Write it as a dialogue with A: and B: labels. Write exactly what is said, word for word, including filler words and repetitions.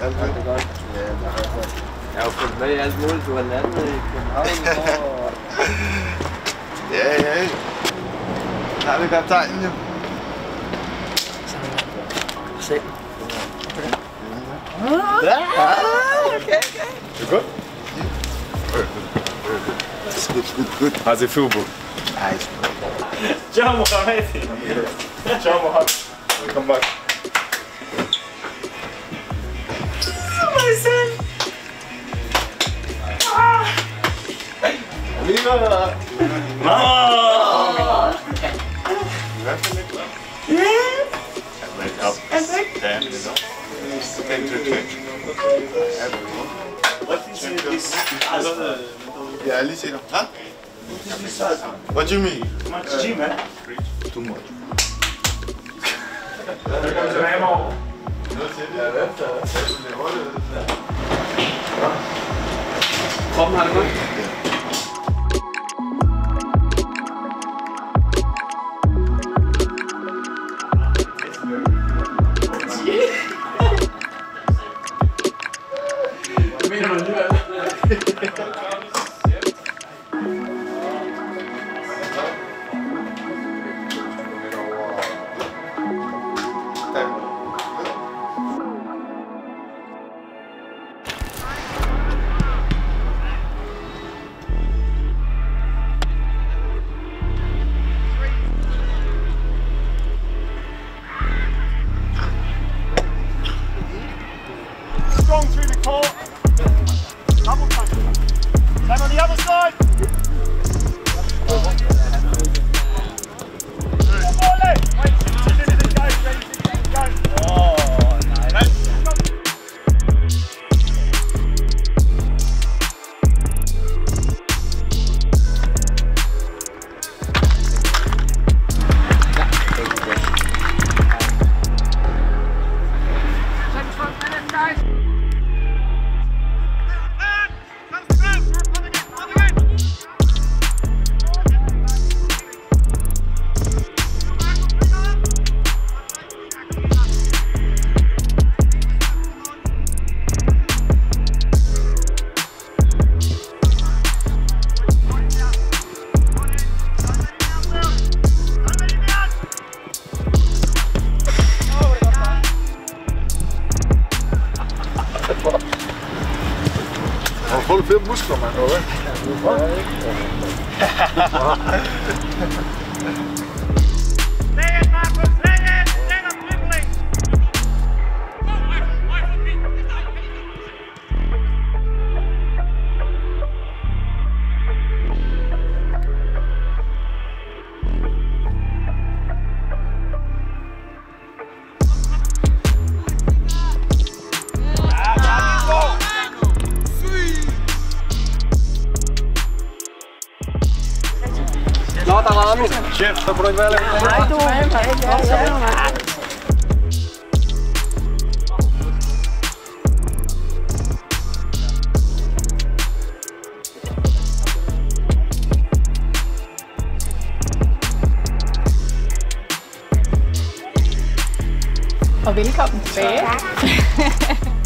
A: Alt
B: det er godt.
A: Ja, det er godt.
B: Jeg har jo fulgt med i alt muligt. Du har landet i København og...
A: Ja, ja. Her er vi kaptajnen, jo.
B: Se.
A: Ja.
B: Okay, okay.
A: Det er godt. Good, good, good.
C: How's it feel, bro?
A: Nice.
C: Ciao, Mohamed. Ciao, Mohamed.
A: Welcome back.
C: My son. Ah.
A: Viva!
C: Mama!
A: Yeah.
C: Wake up. Damn, you know. What is this?
A: Yeah, I listen. Huh? What do you mean?
C: Much gym, man.
A: Too much.
C: Here comes an ammo.
B: Kroppen har det godt.
D: Strong through the court. Double touch. Same on the other side. One more leg. Wait, two minutes go. Ready to go. Oh, nice.
A: Har du fået flere muskler, mand, eller hvad?
D: Lay it, Marcus. Lay it. Stand up, dribbling.
B: Nå, Daramy.
C: Chef, så må du ikke være lidt.
E: Nej, du er ikke. Ja, ja. Og velkommen tilbage.